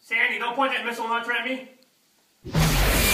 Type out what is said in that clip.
Sandy, don't point that missile launcher at me.